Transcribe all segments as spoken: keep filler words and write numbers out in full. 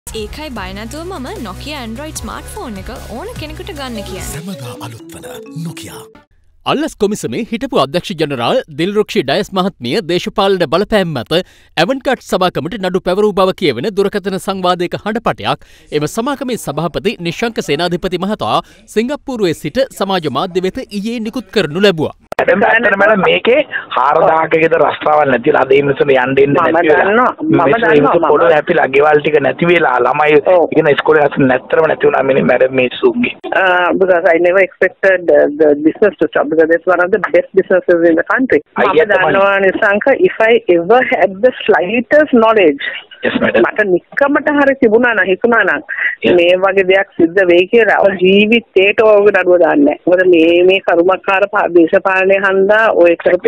ඒකයි බය නැතුව මම Nokia Android smartphone එක ඕන කෙනෙකුට ගන්න කියන්නේ. සමදා අලුත් වන Nokia. අල්ලස් කොමිසමේ හිටපු අධ්‍යක්ෂ ජනරාල් දිල්රුක්ෂි ඩයස් මහත්මිය දේශපාලන බලපෑම් මත ඇවන්කාට් සභාකමට නඩු පැවරූ බව කියවෙන දුරකථන සංවාදයක හඬපටයක් එම සමාගමේ සභාපති නිශංක සේනාධිපති මහතා සිංගප්පූරුවේ සිට සමාජ මාධ්‍ය වෙත ඊයේ නිකුත් කරනු ලැබුවා. ඇත්තටම මම මේකේ හාරදාහක ගෙදර රස්තාවල් නැතිලා අද මේ මිනිස්සුන්ට යන්න දෙන්න නැති වෙලා මම දන්නවා පොඩ හැපිලා ගෙවල් ටික නැති වෙලා ළමයි ඉගෙන ඉස්කෝලේ යන්න නැත්තරම නැති වුණා මිනිහ මැඩම් මේ සුග්ගේ uh because I never expected uh, the business to stop because it's one of the best businesses in the country. මම දන්නවා Nissanka if I ever had the slightest knowledge yes madam මට නිකමට හරි තිබුණා නම් හිතුණා නම් මේ වගේ දෙයක් සිද්ධ වෙයි කියලා ජීවිතේට ඕක නඩුව දාන්නේ නැහැ. මොකද මේ මේ කරුමකාර දේශපාලනය හන්දා ඔය කරපු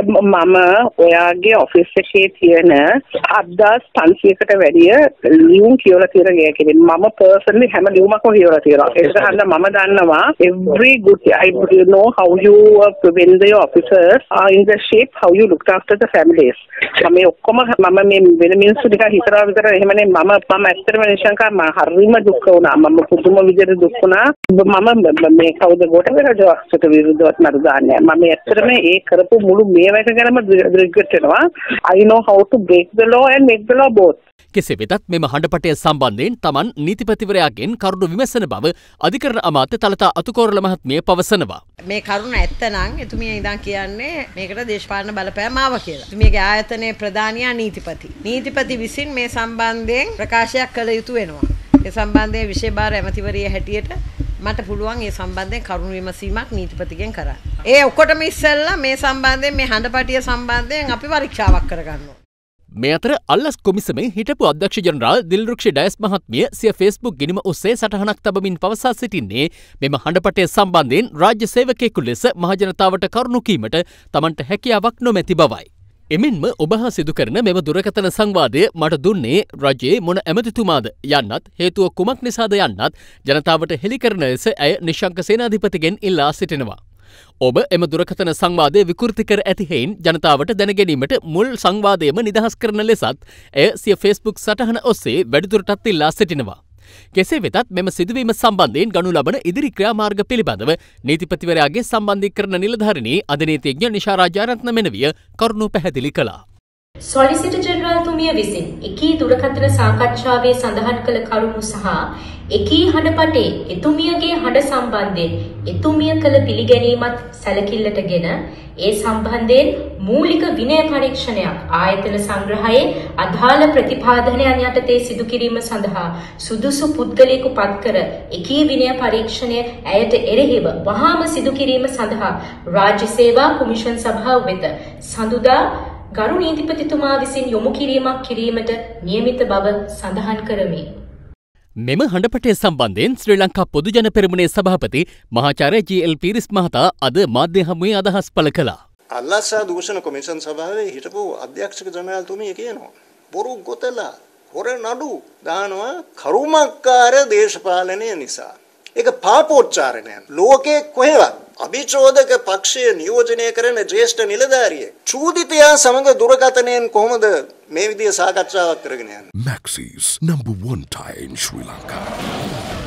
මම ඔයාගේ ඔෆිස් එකේ තියෙන අද්දාස් පන්සියයකට වැඩිය ලියුම් කියවලා තියෙන ගෑ කෙනෙක්. මම personally හැම ලියුමක්ම කියවලා තියෙනවා. ඒක හන්දා මම දන්නවා every good I know how you uh, when the officers are in the shape how you looked after the families. මම ඔක්කොම මම මේ වෙන මිනිස්සු ටික හිතනවා විතර එහෙමනේ මම මම ඇත්තටම නිශංකා මම හරිම දුක් වුණා. මම පුදුම විදිහට දුක් වුණා. මම මේ කවුද ගෝඨ රජවක්ෂට විරුද්ධව නඩු දාන්නේ. මම ඇත්තටම ඒ කරපු මුළු මේවැක ගැනම රිග්‍රෙට් වෙනවා. I know how to break the law and make the law both. කෙසේ වෙතත් මෙම හඬපටය සම්බන්ධයෙන් Taman නීතිපතිවරයාගෙන් කරුණු විමසන බව අධිකරණ අමාත්‍ය තලතා අතුකෝරළ මහත්මිය පවසනවා. මේ කරුණ ඇත්ත නම් එතුමිය ඉඳන් කියන්නේ මේකට දේශපාලන බලපෑම ආවා කියලා. එතුමියගේ ආයතනයේ ප්‍රධානියා නීතිපති. නීතිපති විසින් මේ සම්බන්ධයෙන් ප්‍රකාශයක් කළ යුතු වෙනවා. ඒ සම්බන්ධයෙන් විශේෂ භාර ඇමතිවරිය හැටියට මට පුළුවන් ඒ සම්බන්ධයෙන් කරුණු විමසීමක් නීතිපතිගෙන් කරන්න. ඒ ඔක්කොටම ඉස්සෙල්ලා මේ සම්බන්ධයෙන් මේ හඬපටිය සම්බන්ධයෙන් අපි පරීක්ෂාවක් කරගන්නවා. මේ අතර අල්ලස් කොමිසමේ හිටපු අධ්‍යක්ෂ ජනරාල් දිල්රුක්ෂි ඩයස් මහත්මිය සිය ෆේස්බුක් ගිණුම ඔස්සේ සටහනක් තබමින් පවසා සිටින්නේ මෙම හඬපටය සම්බන්ධයෙන් රාජ්‍ය සේවකයෙකු ලෙස මහජනතාවට කරුණු කීමට Tamanට හැකියාවක් නොමැති බවයි. එමෙන්ම ඔබ හා සිදු කරන මෙම දුරකථන සංවාදය මට දුන්නේ රජයේ මොන ඇමතිතුමාද යන්නත් හේතුව කුමක් නිසාද යන්නත් ජනතාවට හෙළි කරන ලෙස ඇය නිශංක සේනාධිපතිගෙන් ඉල්ලා සිටිනවා. ඔබ එම දුරකථන සංවාදය විකෘති කර ඇති හේයින් ජනතාවට දැනගැනීමට මුල් සංවාදයම නිදහස් කරන ලෙසත් ඇය සිය ෆේස්බුක් සටහන ඔස්සේ වැඩිදුරටත් ඉල්ලා සිටිනවා. කෙසේ වෙතත් මෙම සිදුවීම සම්බන්ධයෙන් ගනු ලබන ඉදිරි ක්‍රියාමාර්ග පිළිබඳව නීතිපතිවරයාගේ සම්බන්ධීකරණ නිලධාරිණී අධිනීතිඥ නිෂා රාජාරත්න මෙනවිය කරුණු පැහැදිලි කළා. සොලිසිටර් ජෙනරාල්තුමිය විසින් එකී දුරකථන සාකච්ඡාවේ සඳහන් කළ කරුණු සහ එකී හඬපටේ එතුමියගේ හඬ සම්බන්ධයෙන් එතුමිය කළ පිළිගැනීමත් සැලකිල්ලටගෙන ඒ සම්බන්ධයෙන් මූලික විනය පරීක්ෂණයක් ආයතන සංග්‍රහයේ අදාළ ප්‍රතිපාදනයන් යටතේ සිදු කිරීම සඳහා සුදුසු පුද්ගලයෙකු පත් කර එකී විනය පරීක්ෂණය ඇයට එරෙහිව වහාම සිදු කිරීම සඳහා රාජ්‍ය සේවා කොමිෂන් සභාව වෙත සඳුදා ගරු නීතිපතිතුමා විසින් යොමු කිරීමක් කිරීමට නියමිත බව සඳහන් කරමි. මෙම හඬපටය සම්බන්ධයෙන් ශ්‍රී ලංකා පොදුජන පෙරමුණේ සභාපති මහාචාර්ය ජී.එල්. පීරිස් මහතා අද මාධ්‍ය හමුවේ අදහස් පළ කළා. අල්ලස් දූෂණ කොමිෂන් සභාවේ හිටපු අධ්‍යක්ෂක ජනරාල්තුමිය කියනවා බොරු ගොතලා හොර නඩු දානවා කරුමක්කාර දේශපාලනය නිසා. ඒක පාපෝච්චාරණයක්. ලෝකේ කොහෙවත් අභිචෝදක පක්ෂය නියෝජනය කරන ජ්‍යෙෂ්ඨ නිලධාරියෙක් චූදිතයා සමග දුරකථනයෙන් කොහොමද මේ විදිය සාකච්ඡාවක් කරගෙන යන්නේ? Maxis number one tie in Sri Lanka.